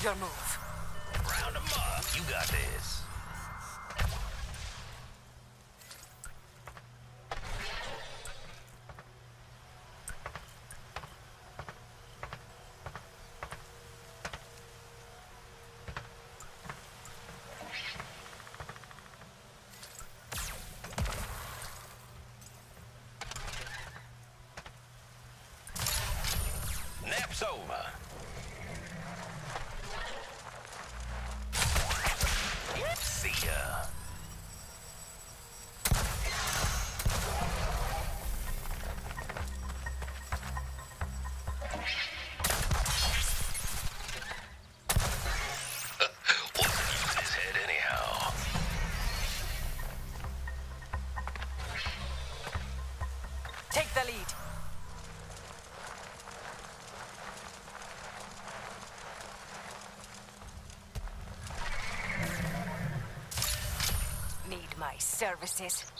Your move. Round 'em up. You got this. Nap's over. See ya. What's in his head anyhow? Take the lead. Need my services.